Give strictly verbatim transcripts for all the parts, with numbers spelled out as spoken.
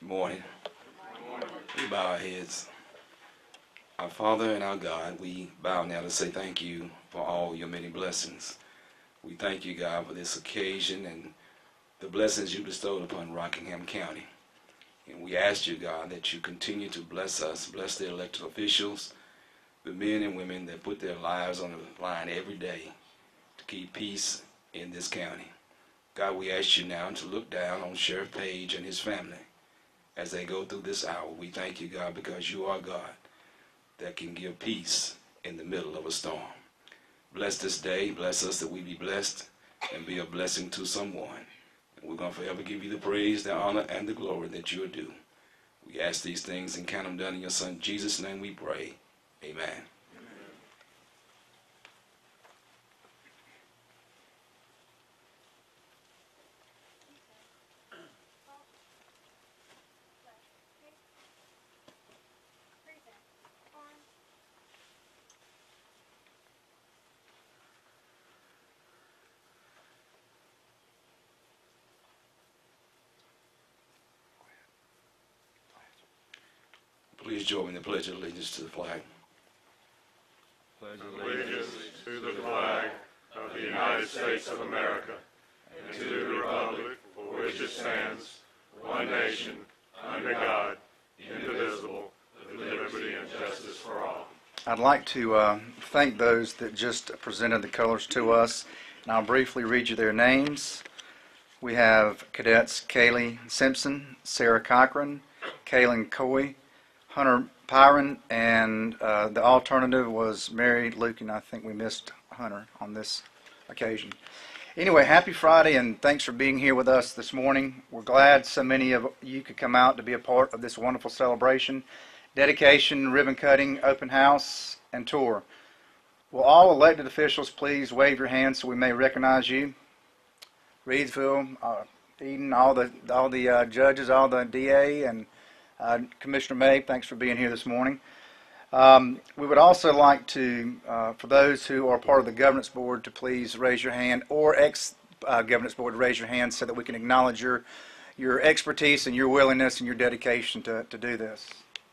Good morning. We bow our heads. Our Father and our God, we bow now to say thank you for all your many blessings. We thank you, God, for this occasion and the blessings you bestowed upon Rockingham County. And we ask you, God, that you continue to bless us, bless the elected officials, the men and women that put their lives on the line every day to keep peace in this county. God, we ask you now to look down on Sheriff Page and his family as they go through this hour. We thank you, God, because you are God that can give peace in the middle of a storm. Bless this day. Bless us that we be blessed and be a blessing to someone. And we're going to forever give you the praise, the honor, and the glory that you are due. We ask these things and count them done in your Son Jesus' name we pray. Amen. Please join me in the Pledge of Allegiance to the flag. Pledge allegiance to the flag of the United States of America and to the republic for which it stands, one nation, under God, indivisible, with liberty and justice for all. I'd like to uh, thank those that just presented the colors to us, and I'll briefly read you their names. We have Cadets Kaylee Simpson, Sarah Cochran, Kaylin Coy, Hunter Pyron, and uh, the alternative was Mary Luke, and I think we missed Hunter on this occasion. Anyway, happy Friday, and thanks for being here with us this morning. We're glad so many of you could come out to be a part of this wonderful celebration, dedication, ribbon cutting, open house, and tour. Will all elected officials please wave your hands so we may recognize you? Reidsville, uh, Eden, all the all the uh, judges, all the D A, and Uh, Commissioner May, thanks for being here this morning. Um, we would also like to, uh, for those who are part of the governance board, to please raise your hand, or ex-governance uh, board, raise your hand so that we can acknowledge your your expertise and your willingness and your dedication to, to do this.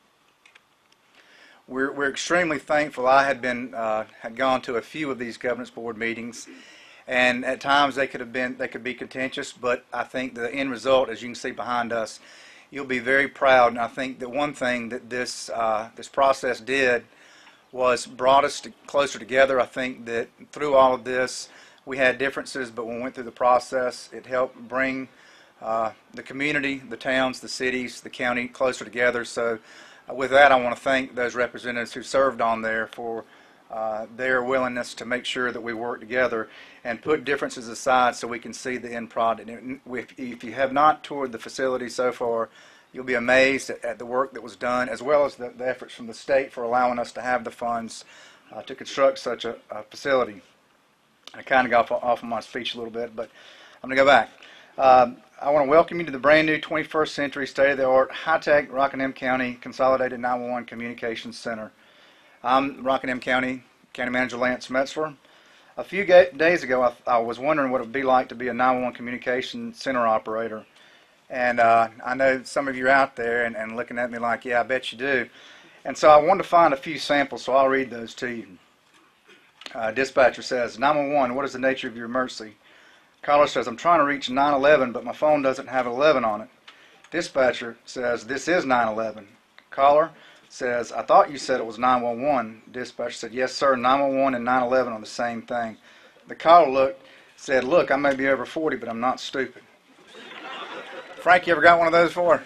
We're, we're extremely thankful. I had been uh, had gone to a few of these governance board meetings, and at times they could have been they could be contentious, but I think the end result, as you can see behind us, you'll be very proud. And I think that one thing that this uh, this process did was brought us to closer together. I think that through all of this, we had differences, but when we went through the process, it helped bring uh, the community, the towns, the cities, the county closer together. So uh, with that, I want to thank those representatives who served on there for uh, their willingness to make sure that we work together and put differences aside so we can see the end product. And if you have not toured the facility so far, you'll be amazed at, at the work that was done, as well as the, the efforts from the state for allowing us to have the funds uh, to construct such a, a facility. I kind of got off, off of my speech a little bit, but I'm going to go back. Um, I want to welcome you to the brand new twenty-first century state-of-the-art high-tech Rockingham County Consolidated nine one one Communications Center. I'm Rockingham County County Manager Lance Metzler. A few days ago, I, I was wondering what it would be like to be a nine one one communication center operator. And uh, I know some of you are out there and, and looking at me like, yeah, I bet you do. And so I wanted to find a few samples, so I'll read those to you. Uh, dispatcher says, nine one one, what is the nature of your emergency? Caller says, I'm trying to reach nine eleven, but my phone doesn't have eleven on it. Dispatcher says, this is nine eleven. Caller says, I thought you said it was nine one one. Dispatcher said, yes, sir, nine one one and nine eleven are the same thing. The caller looked, said, look, I may be over forty, but I'm not stupid. Frank, you ever got one of those before?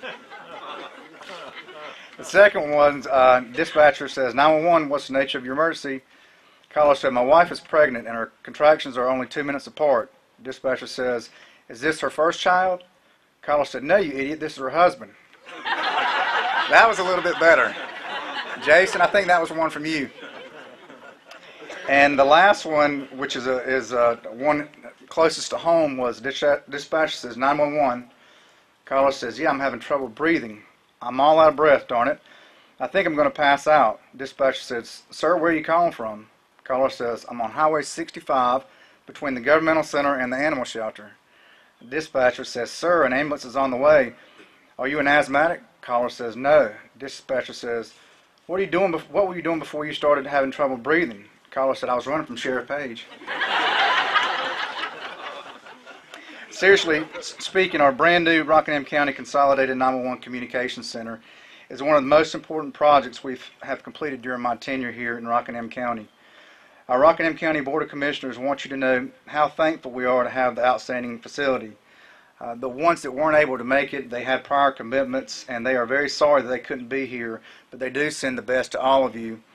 The second one, uh, dispatcher says, nine one one, what's the nature of your emergency? Caller said, my wife is pregnant and her contractions are only two minutes apart. Dispatcher says, is this her first child? Caller said, no, you idiot, this is her husband. That was a little bit better. Jason, I think that was one from you. And the last one, which is a, is a one closest to home, was dispatcher says nine one one. Caller says, yeah, I'm having trouble breathing. I'm all out of breath, darn it. I think I'm going to pass out. Dispatcher says, sir, where are you calling from? Caller says, I'm on Highway sixty-five between the governmental center and the animal shelter. Dispatcher says, sir, an ambulance is on the way. Are you an asthmatic? Caller says, no. Dispatcher says, what are you doing? Bef- what were you doing before you started having trouble breathing? Caller said, I was running from Sheriff Page. Seriously speaking, our brand new Rockingham County Consolidated nine one one Communications Center is one of the most important projects we have completed during my tenure here in Rockingham County. Our Rockingham County Board of Commissioners want you to know how thankful we are to have the outstanding facility. Uh, the ones that weren't able to make it, they had prior commitments, and they are very sorry that they couldn't be here, but they do send the best to all of you.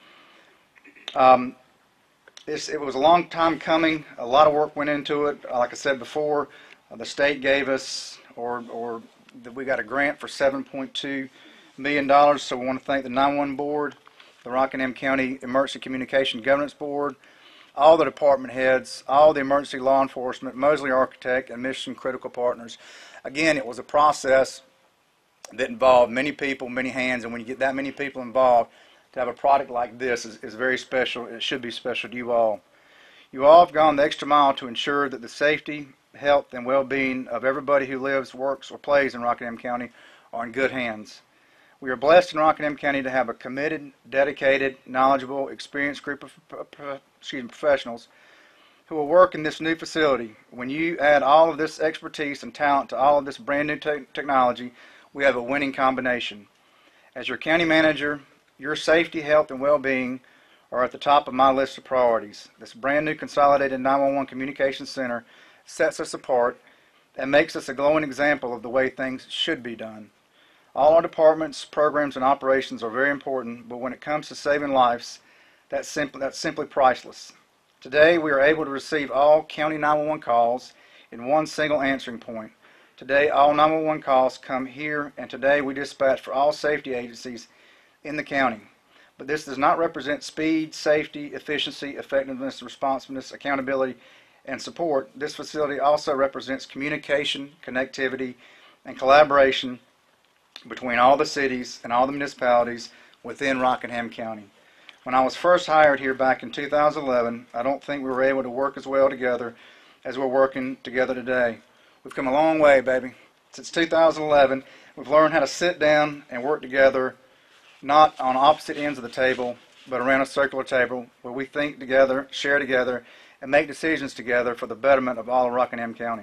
Um, it's, it was a long time coming. A lot of work went into it. Like I said before, uh, the state gave us, or, or the, we got a grant for seven point two million dollars, so we want to thank the nine one one Board, the Rockingham County Emergency Communication Governance Board, all the department heads, all the emergency law enforcement, Mosley Architect, and mission critical partners. Again, it was a process that involved many people, many hands, and when you get that many people involved, to have a product like this is, is very special. It should be special to you all. You all have gone the extra mile to ensure that the safety, health, and well-being of everybody who lives, works, or plays in Rockingham County are in good hands. We are blessed in Rockingham County to have a committed, dedicated, knowledgeable, experienced group of excuse me, professionals who will work in this new facility. When you add all of this expertise and talent to all of this brand new te technology, we have a winning combination. As your county manager, your safety, health, and well-being are at the top of my list of priorities. This brand new Consolidated nine one one Communications Center sets us apart and makes us a glowing example of the way things should be done. All our departments, programs, and operations are very important, but when it comes to saving lives, that's simply, that's simply priceless. Today, we are able to receive all county nine one one calls in one single answering point. Today, all nine one one calls come here, and today we dispatch for all safety agencies in the county. But this does not represent speed, safety, efficiency, effectiveness, responsiveness, accountability, and support. This facility also represents communication, connectivity, and collaboration between all the cities and all the municipalities within Rockingham County. When I was first hired here back in two thousand eleven, I don't think we were able to work as well together as we're working together today. We've come a long way, baby. Since two thousand eleven, we've learned how to sit down and work together, not on opposite ends of the table, but around a circular table where we think together, share together, and make decisions together for the betterment of all of Rockingham County.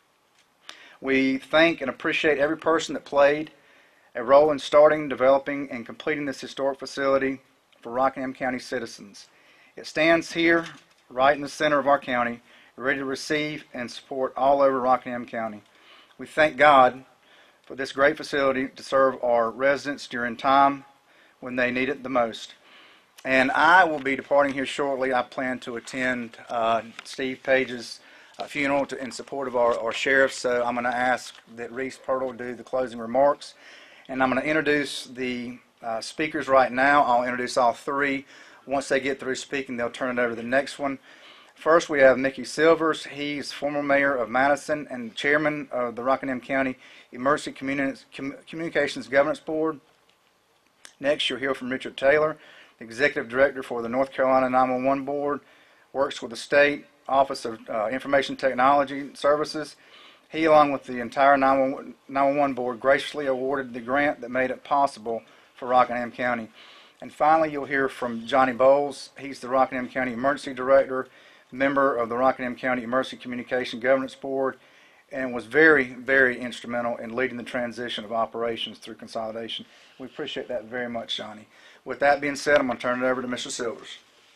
We thank and appreciate every person that played a role in starting, developing, and completing this historic facility for Rockingham County citizens. It stands here, right in the center of our county, ready to receive and support all over Rockingham County. We thank God for this great facility to serve our residents during time when they need it the most. And I will be departing here shortly. I plan to attend uh, Steve Page's uh, funeral to, in support of our, our sheriff, so I'm going to ask that Reese Pirtle do the closing remarks. And I'm going to introduce the uh, speakers right now. I'll introduce all three. Once they get through speaking, they'll turn it over to the next one. First, we have Mickey Silvers. He's former mayor of Madison and chairman of the Rockingham County Emergency Communi Com Communications Governance Board. Next, you'll hear from Richard Taylor, the executive director for the North Carolina nine one one Board, works with the State Office of uh, Information Technology Services. He, along with the entire nine one one Board, graciously awarded the grant that made it possible for Rockingham County. And finally, you'll hear from Johnny Bowles. He's the Rockingham County Emergency Director, member of the Rockingham County Emergency Communication Governance Board, and was very, very instrumental in leading the transition of operations through consolidation. We appreciate that very much, Johnny. With that being said, I'm going to turn it over to Mister Silvers.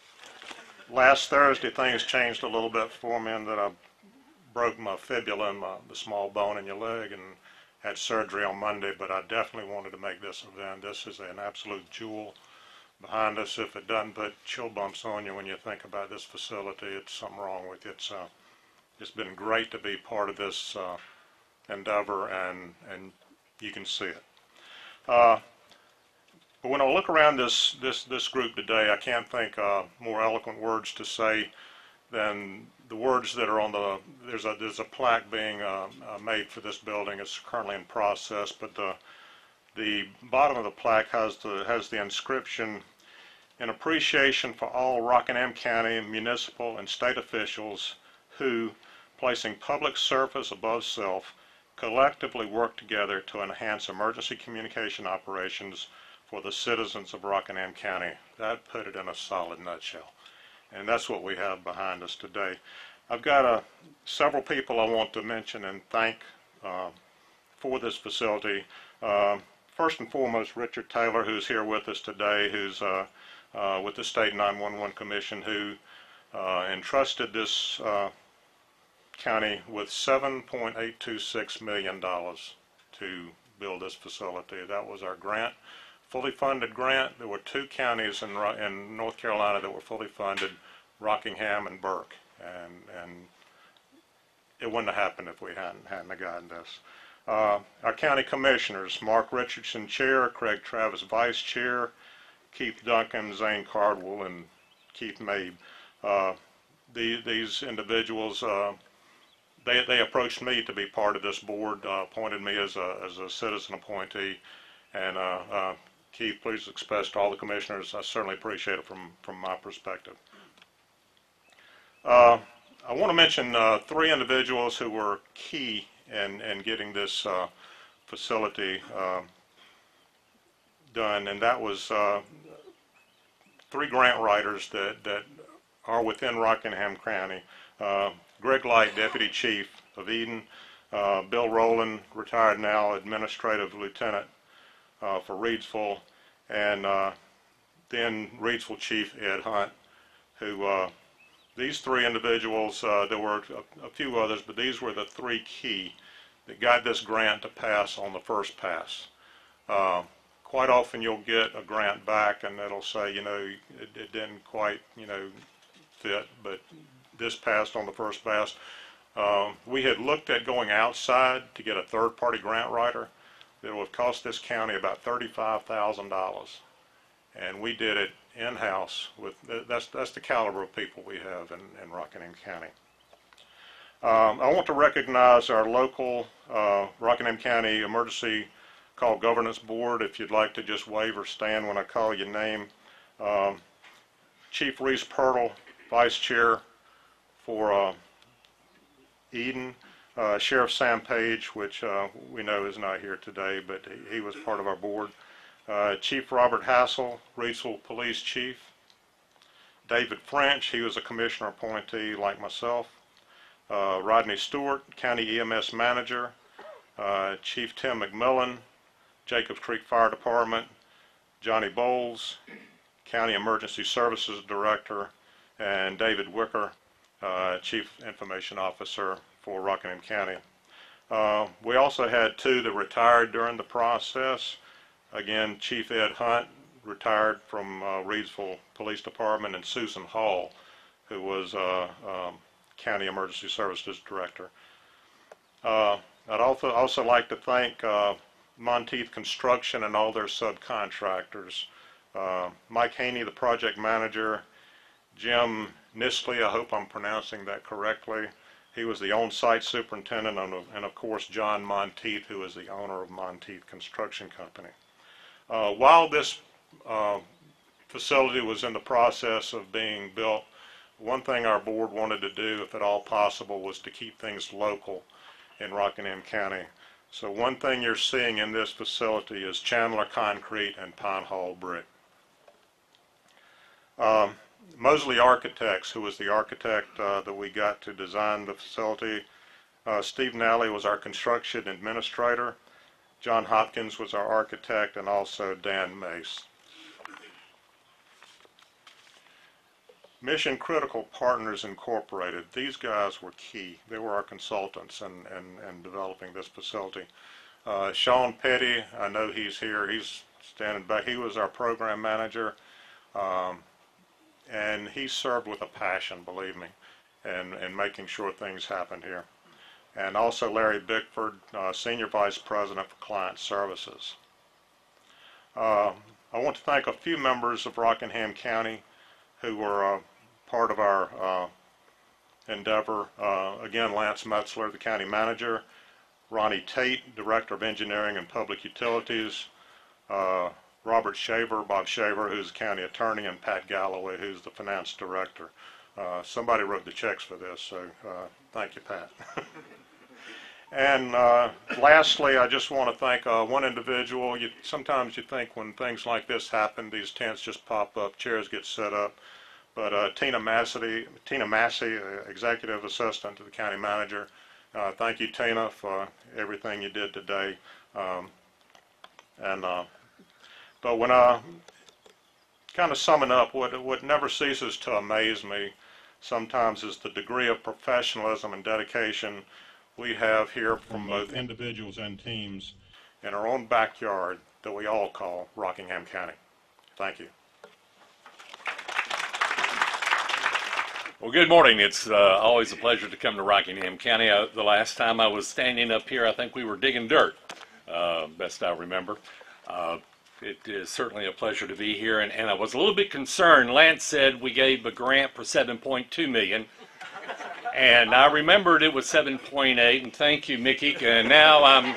Last Thursday, things changed a little bit for me in that I broke my fibula and my, the small bone in your leg and had surgery on Monday, but I definitely wanted to make this event. This is an absolute jewel behind us. If it doesn't put chill bumps on you when you think about this facility, it's something wrong with you. It's, uh, it's been great to be part of this uh, endeavor, and, and you can see it. Uh, but when I look around this, this, this group today, I can't think uh, more eloquent words to say than the words that are on the, there's a, there's a plaque being uh, uh, made for this building. It's currently in process, but the, the bottom of the plaque has the, has the inscription, "In appreciation for all Rockingham County municipal and state officials who, placing public service above self, collectively work together to enhance emergency communication operations for the citizens of Rockingham County. That put it in a solid nutshell. And that's what we have behind us today. I've got uh, several people I want to mention and thank uh, for this facility. Uh, first and foremost, Richard Taylor, who's here with us today, who's uh, uh, with the State nine one one Commission, who uh, entrusted this uh, county with seven point eight two six million dollars to build this facility. That was our grant, fully funded grant. There were two counties in, in North Carolina that were fully funded, Rockingham and Burke, and, and it wouldn't have happened if we hadn't, hadn't gotten this. Uh, our county commissioners, Mark Richardson, Chair, Craig Travis, Vice Chair, Keith Duncan, Zane Cardwell, and Keith Mabe. Uh, the, these individuals, uh, they, they approached me to be part of this board, uh, appointed me as a, as a citizen appointee, and uh, uh, Keith, please express to all the commissioners, I certainly appreciate it from, from my perspective. Uh, I want to mention uh, three individuals who were key in, in getting this uh, facility uh, done, and that was uh, three grant writers that, that are within Rockingham County. Uh, Greg Light, Deputy Chief of Eden, uh, Bill Rowland, retired now, Administrative Lieutenant uh, for Reidsville, and uh, then Reidsville Chief Ed Hunt, who uh, these three individuals, uh, there were a, a few others, but these were the three key that got this grant to pass on the first pass. Uh, quite often you'll get a grant back and it'll say, you know, it, it didn't quite, you know, fit, but this passed on the first pass. Um, we had looked at going outside to get a third-party grant writer that would have cost this county about thirty-five thousand dollars, and we did it in-house. With that's that's the caliber of people we have in, in Rockingham County. Um, I want to recognize our local uh, Rockingham County Emergency Call Governance Board. If you'd like to just wave or stand when I call your name. Um, Chief Reese Pirtle, Vice Chair for uh, Eden. Uh, Sheriff Sam Page, which uh, we know is not here today, but he, he was part of our board. Uh, Chief Robert Hassel, Reidsville Police Chief. David French, he was a commissioner appointee like myself. Uh, Rodney Stewart, County E M S Manager. Uh, Chief Tim McMillan, Jacobs Creek Fire Department. Johnny Bowles, County Emergency Services Director. And David Whicker, uh, Chief Information Officer for Rockingham County. Uh, we also had two that retired during the process. Again, Chief Ed Hunt retired from uh, Reidsville Police Department, and Susan Hall, who was uh, um, County Emergency Services Director. Uh, I'd also, also like to thank uh, Monteith Construction and all their subcontractors. Uh, Mike Haney, the project manager, Jim Nisley, I hope I'm pronouncing that correctly. He was the on-site superintendent, and of course John Monteith, who is the owner of Monteith Construction Company. Uh, while this uh, facility was in the process of being built, one thing our board wanted to do, if at all possible, was to keep things local in Rockingham County. So one thing you're seeing in this facility is Chandler Concrete and Pine Hall Brick. Um, Mosley Architects, who was the architect uh, that we got to design the facility. Uh, Steve Nally was our construction administrator. John Hopkins was our architect, and also Dan Mace. Mission Critical Partners Incorporated. These guys were key. They were our consultants in, in, in developing this facility. Uh, Sean Petty, I know he's here. He's standing back. He was our program manager. Um, And he served with a passion, believe me, in, in making sure things happened here. And also Larry Bickford, uh, Senior Vice President for Client Services. Uh, I want to thank a few members of Rockingham County who were uh, part of our uh, endeavor. Uh, again, Lance Metzler, the County Manager. Ronnie Tate, Director of Engineering and Public Utilities. Uh, Robert Shaver, Bob Shaver, who's the county attorney, and Pat Galloway, who's the finance director. Uh, somebody wrote the checks for this, so uh, thank you, Pat. And uh, lastly, I just want to thank uh, one individual. You, sometimes you think when things like this happen, these tents just pop up, chairs get set up. But uh, Tina Massey, Tina Massey, uh, Executive Assistant to the County Manager, uh, thank you, Tina, for everything you did today. Um, and uh, but when I kind of summing up, what what never ceases to amaze me sometimes is the degree of professionalism and dedication we have here from both individuals and teams in our own backyard that we all call Rockingham County. Thank you. Well, good morning. It's uh, always a pleasure to come to Rockingham County. Uh, the last time I was standing up here, I think we were digging dirt, uh, best I remember. Uh, it is certainly a pleasure to be here, and, and I was a little bit concerned. Lance said we gave a grant for seven point two million dollars. And I remembered it was seven point eight, and thank you, Mickey. And now I'm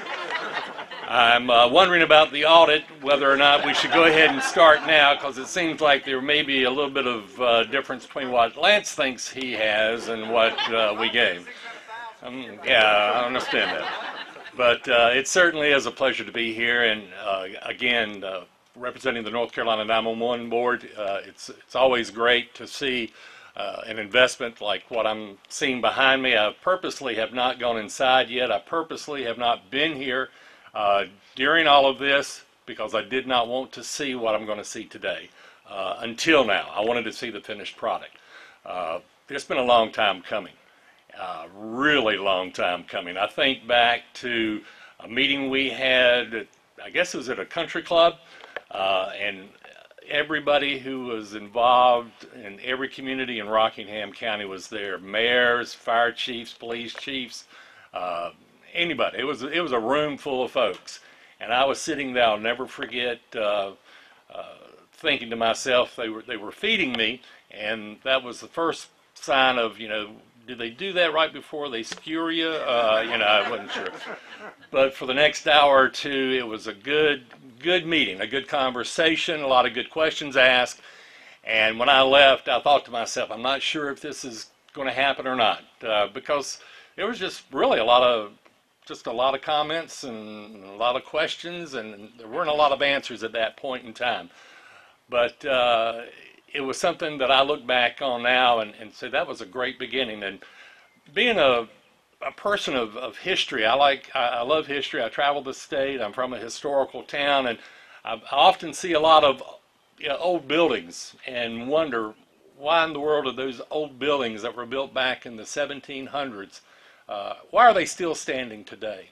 I'm uh, wondering about the audit, whether or not we should go ahead and start now, because it seems like there may be a little bit of uh, difference between what Lance thinks he has and what uh, we gave. Um, yeah, I understand that. But uh, it certainly is a pleasure to be here, and uh, again, uh, representing the North Carolina nine one one Board, uh, it's it's always great to see Uh, an investment like what I'm seeing behind me. I purposely have not gone inside yet. I purposely have not been here uh, during all of this because I did not want to see what I'm going to see today. Uh, until now, I wanted to see the finished product. Uh, it's been a long time coming, uh, really long time coming. I think back to a meeting we had, at, I guess it was at a country club, uh, and everybody who was involved in every community in Rockingham County was there. Mayors, fire chiefs, police chiefs, uh, anybody. It was it was a room full of folks, and I was sitting there. I'll never forget uh, uh, thinking to myself, they were they were feeding me, and that was the first sign of, you know, did they do that right before they skewer you? Uh, you know, I wasn't sure. But for the next hour or two, it was a good, good meeting, a good conversation, a lot of good questions asked. And when I left, I thought to myself, I'm not sure if this is going to happen or not, uh, because there was just really a lot of, just a lot of comments and a lot of questions, and there weren't a lot of answers at that point in time. But uh, it was something that I look back on now and, and say that was a great beginning. And being a, a person of, of history, I like, I, I love history. I travel the state. I'm from a historical town, and I, I often see a lot of, you know, old buildings and wonder why in the world are those old buildings that were built back in the seventeen hundreds, uh, why are they still standing today?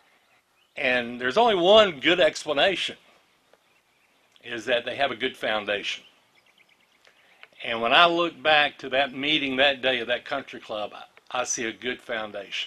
And there's only one good explanation, is that they have a good foundation. And when I look back to that meeting that day at that country club, I, I see a good foundation.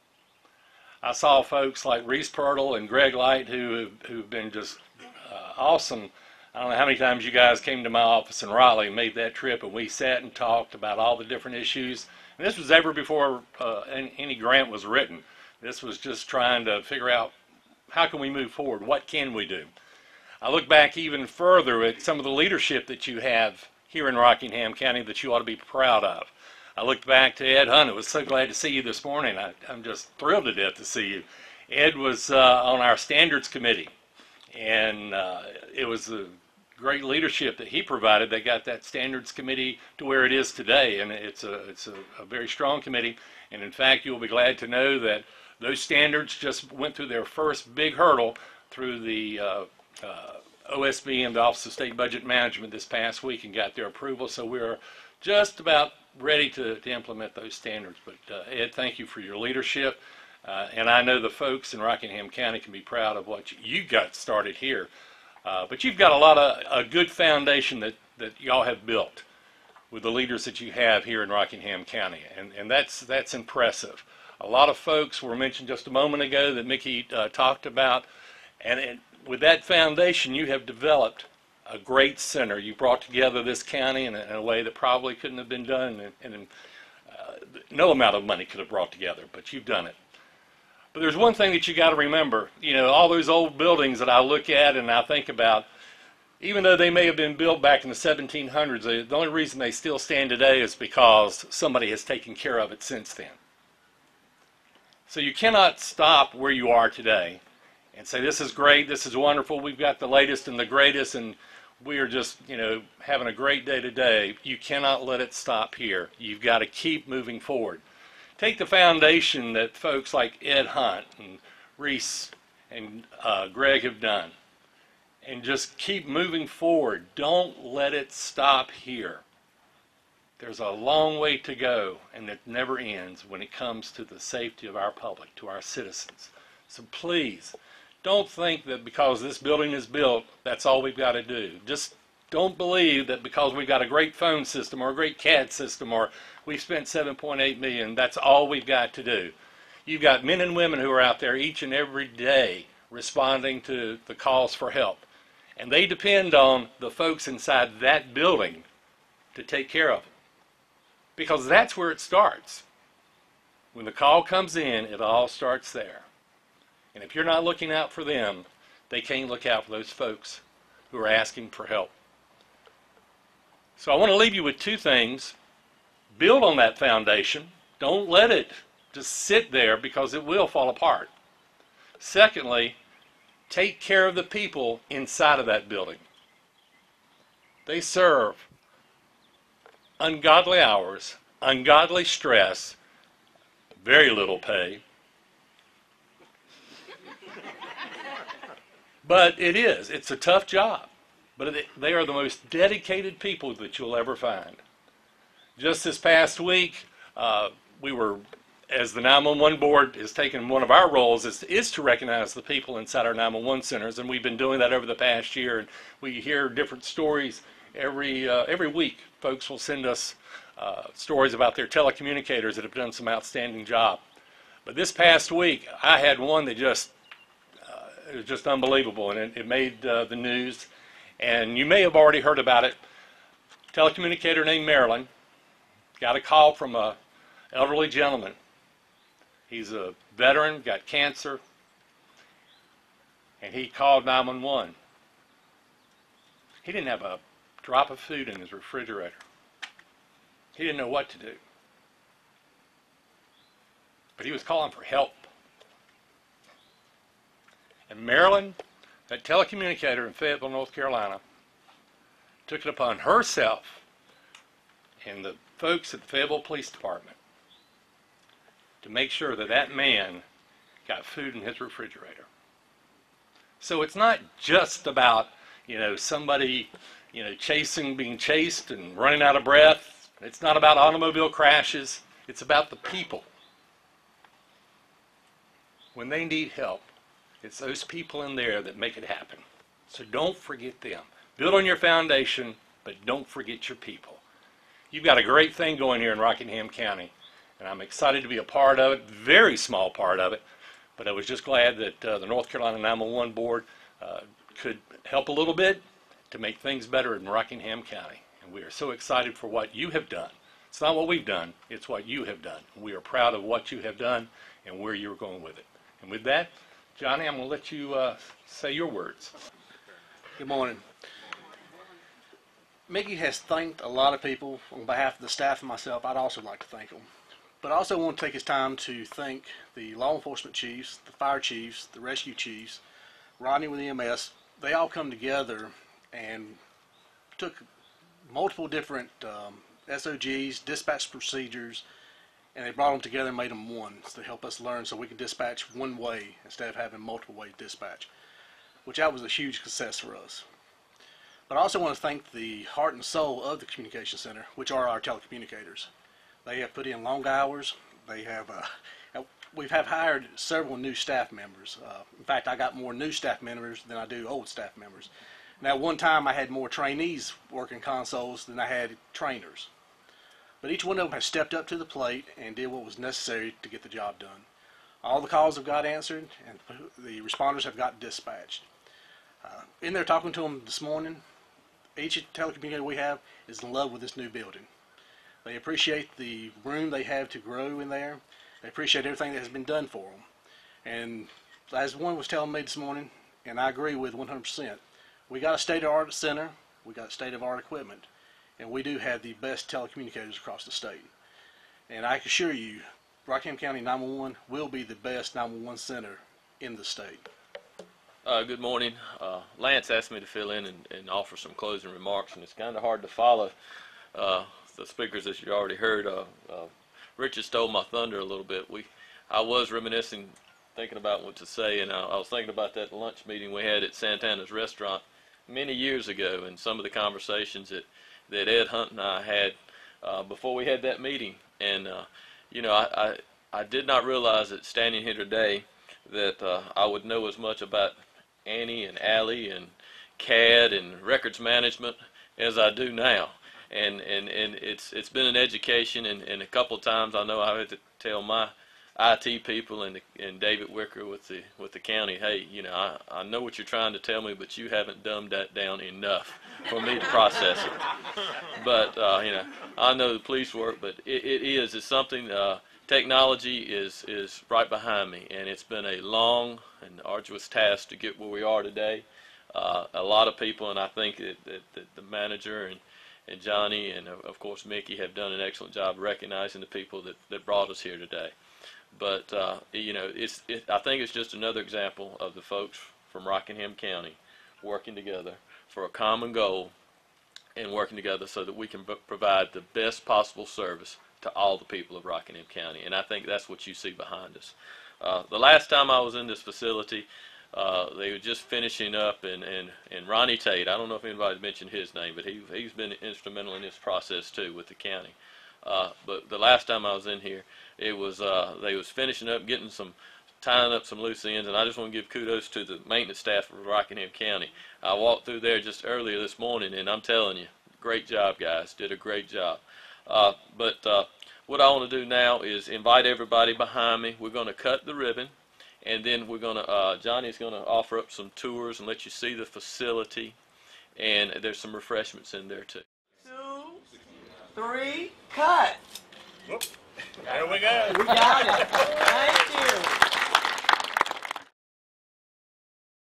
I saw folks like Reese Pirtle and Greg Light who who've been just uh, awesome. I don't know how many times you guys came to my office in Raleigh and made that trip, and we sat and talked about all the different issues. And this was ever before uh, any, any grant was written. This was just trying to figure out, how can we move forward? What can we do? I look back even further at some of the leadership that you have here in Rockingham County that you ought to be proud of. I looked back to Ed Hunt. I was so glad to see you this morning. I, I'm just thrilled to death to see you. Ed was uh, on our standards committee, and uh, it was the great leadership that he provided that got that standards committee to where it is today. And it's a it's a, a very strong committee. And in fact, you'll be glad to know that those standards just went through their first big hurdle through the uh, uh, O S B and the Office of State Budget Management this past week and got their approval. So we're just about ready to, to implement those standards. But uh, Ed, thank you for your leadership. Uh, and I know the folks in Rockingham County can be proud of what you, you got started here. Uh, but you've got a lot of a good foundation that, that y'all have built with the leaders that you have here in Rockingham County. And, and that's, that's impressive. A lot of folks were mentioned just a moment ago that Mickey uh, talked about. And it, with that foundation, you have developed a great center. You brought together this county in a, in a way that probably couldn't have been done, and, and uh, no amount of money could have brought together, but you've done it. But there's one thing that you got to remember. You know, all those old buildings that I look at and I think about, even though they may have been built back in the seventeen hundreds, the only reason they still stand today is because somebody has taken care of it since then. So you cannot stop where you are today and say, this is great, this is wonderful, we've got the latest and the greatest, and we are just, you know, having a great day today. You cannot let it stop here. You've got to keep moving forward. Take the foundation that folks like Ed Hunt and Reese and uh, Greg have done, and just keep moving forward. Don't let it stop here. There's a long way to go, and it never ends when it comes to the safety of our public, to our citizens. So please, don't think that because this building is built, that's all we've got to do. Just don't believe that because we've got a great phone system or a great C A D system or we spent seven point eight million dollars, that's all we've got to do. You've got men and women who are out there each and every day responding to the calls for help. And they depend on the folks inside that building to take care of them. Because that's where it starts. When the call comes in, it all starts there. And if you're not looking out for them, they can't look out for those folks who are asking for help. So I want to leave you with two things. Build on that foundation. Don't let it just sit there because it will fall apart. Secondly, take care of the people inside of that building. They serve ungodly hours, ungodly stress, very little pay. But it is. It's a tough job. But they are the most dedicated people that you'll ever find. Just this past week, uh, we were, as the nine one one board has taken one of our roles, is, is to recognize the people inside our nine one one centers, and we've been doing that over the past year. And we hear different stories every uh, every week. Folks will send us uh, stories about their telecommunicators that have done some outstanding job. But this past week, I had one that just uh, it was just unbelievable, and it, it made uh, the news. And you may have already heard about it. A telecommunicator named Marilyn got a call from a elderly gentleman. He's a veteran, got cancer, and he called nine one one. He didn't have a drop of food in his refrigerator. He didn't know what to do. But he was calling for help. And Marilyn, that telecommunicator in Fayetteville, North Carolina, took it upon herself and the folks at the Fayetteville Police Department to make sure that that man got food in his refrigerator. So it's not just about, you know, somebody, you know, chasing, being chased and running out of breath. It's not about automobile crashes. It's about the people. When they need help, it's those people in there that make it happen. So don't forget them. Build on your foundation, but don't forget your people. You've got a great thing going here in Rockingham County, and I'm excited to be a part of it, very small part of it, but I was just glad that uh, the North Carolina nine one one board uh, could help a little bit to make things better in Rockingham County. And we are so excited for what you have done. It's not what we've done, it's what you have done. We are proud of what you have done and where you're going with it. And with that, Johnny, I'm going to let you uh, say your words. Good morning. Mickey has thanked a lot of people on behalf of the staff and myself. I'd also like to thank them. But I also want to take his time to thank the law enforcement chiefs, the fire chiefs, the rescue chiefs, Rodney with E M S. They all come together and took multiple different um, S O Gs, dispatch procedures, and they brought them together and made them one to help us learn so we can dispatch one way instead of having multiple way dispatch, which that was a huge success for us. But I also want to thank the heart and soul of the communication center, which are our telecommunicators. They have put in long hours. They have, uh, we've have hired several new staff members. Uh, in fact, I got more new staff members than I do old staff members. Now, one time I had more trainees working consoles than I had trainers. But each one of them has stepped up to the plate and did what was necessary to get the job done. All the calls have got answered, and the responders have got dispatched. Uh, in there talking to them this morning, each telecommunicator we have is in love with this new building. They appreciate the room they have to grow in there. They appreciate everything that has been done for them. And as one was telling me this morning, and I agree with one hundred percent, we got a state-of-the-art center, we got state-of-the-art equipment, and we do have the best telecommunicators across the state. And I can assure you, Rockingham County nine one one will be the best nine one one center in the state. Uh, good morning. Uh, Lance asked me to fill in and, and offer some closing remarks, and it's kind of hard to follow uh, the speakers as you already heard. Uh, uh, Richard stole my thunder a little bit. We, I was reminiscing, thinking about what to say, and I, I was thinking about that lunch meeting we had at Santana's restaurant many years ago, and some of the conversations that, that Ed Hunt and I had uh, before we had that meeting. And uh, you know, I, I, I did not realize that standing here today that uh, I would know as much about Annie and Allie and C A D and records management as I do now. And, and, and it's, it's been an education, and, and a couple of times I know I had to tell my I T people and, the, and David Whicker with the, with the county, hey, you know, I, I know what you're trying to tell me, but you haven't dumbed that down enough for me to process it. But, uh, you know, I know the police work, but it, it is, it's something, uh, technology is, is right behind me, and it's been a long and arduous task to get where we are today. Uh, a lot of people, and I think that, that, that the manager and, and Johnny and, of course, Mickey have done an excellent job of recognizing the people that, that brought us here today. But, uh, you know, it's, it, I think it's just another example of the folks from Rockingham County working together for a common goal and working together so that we can b provide the best possible service to all the people of Rockingham County. And I think that's what you see behind us. Uh, the last time I was in this facility, uh, they were just finishing up, and, and, and Ronnie Tate, I don't know if anybody mentioned his name, but he, he's been instrumental in this process too with the county. Uh, but the last time I was in here, it was, uh, they was finishing up, getting some, tying up some loose ends, and I just want to give kudos to the maintenance staff of Rockingham County. I walked through there just earlier this morning, and I'm telling you, great job, guys, did a great job. Uh, but uh, what I want to do now is invite everybody behind me. We're going to cut the ribbon, and then we're going to, uh, Johnny's going to offer up some tours and let you see the facility, and there's some refreshments in there too. Two, three, cut. There we go. We got it.